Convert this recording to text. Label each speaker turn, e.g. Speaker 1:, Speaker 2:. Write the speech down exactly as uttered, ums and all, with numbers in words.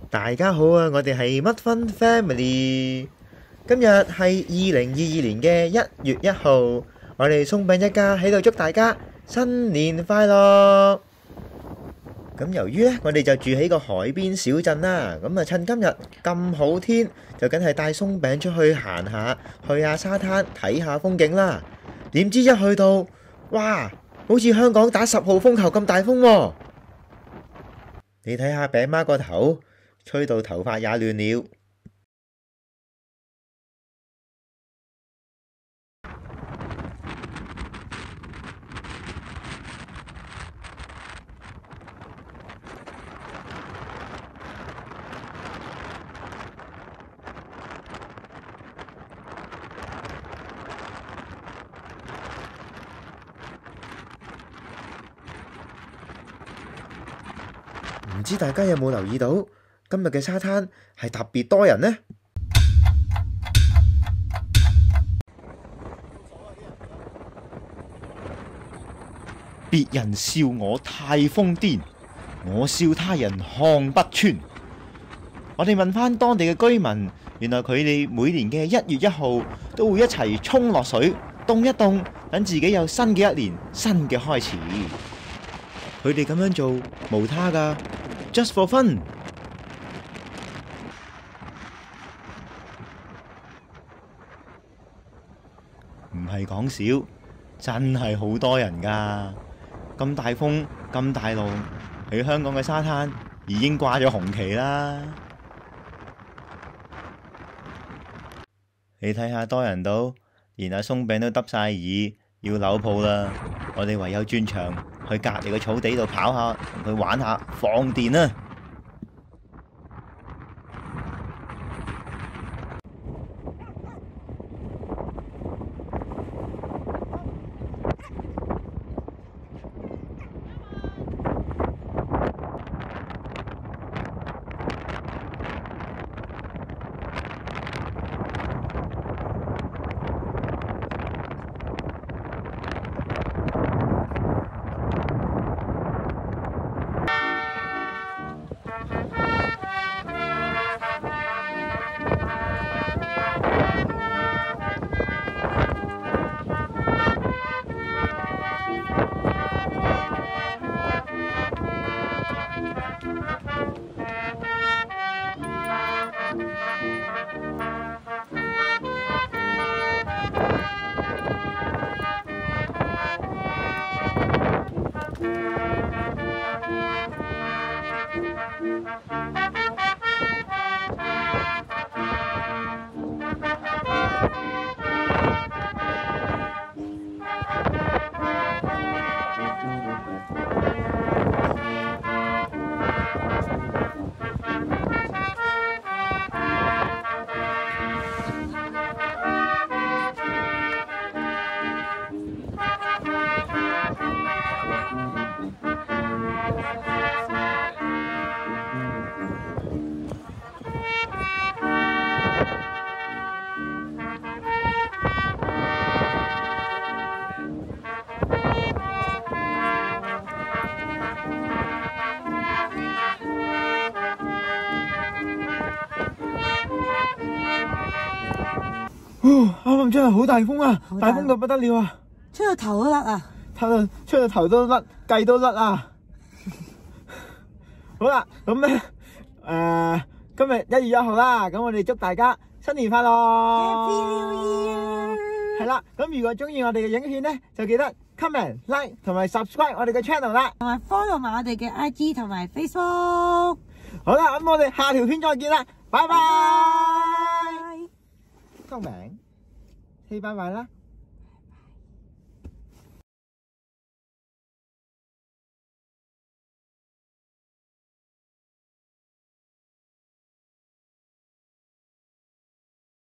Speaker 1: 大家好啊！我哋係乜分 Family， 今日係二零二二年嘅一月一號，我哋鬆餅一家喺度祝大家新年快樂。咁由於呢，我哋就住喺個海邊小鎮啦，咁啊趁今日咁好天，就梗係帶鬆餅出去行下，去下沙灘睇下風景啦。點知一去到，哇！好似香港打十號風球咁大風喎！你睇下餅媽個頭，吹到頭髮也亂了。唔知大家有冇留意到，今日嘅沙灘係特別多人呢？別人笑我太瘋癲，我笑他人看不穿。我哋問返當地嘅居民，原來佢哋每年嘅一月一號都會一齊衝落水，凍一凍，等自己有新嘅一年，新嘅開始。佢哋咁樣做無他㗎，just for fun。唔係講笑，真係好多人㗎。咁大風，咁大浪，喺香港嘅沙灘已經掛咗紅旗啦。你睇下多人到，連阿鬆餅都耷晒耳，要扭抱啦。我哋唯有轉場去隔離嘅草地度跑下，同佢玩下，放電啊！啱啱真係好大風啊！大風到不得了啊！
Speaker 2: 吹到頭都甩啊！
Speaker 1: 吹到吹到頭都甩，計都甩啊！好啦，咁咧誒，今日一月一號啦，咁我哋祝大家新年快樂
Speaker 2: Happy New Year！
Speaker 1: 係啦，咁如果中意我哋嘅影片咧，就記得 comment、like 同埋 subscribe 我哋嘅 channel 啦，
Speaker 2: 同埋 follow 埋我哋嘅 I G 同埋 Facebook。
Speaker 1: 好啦，咁我哋下條片再見啦，拜拜。收名，say 拜拜啦。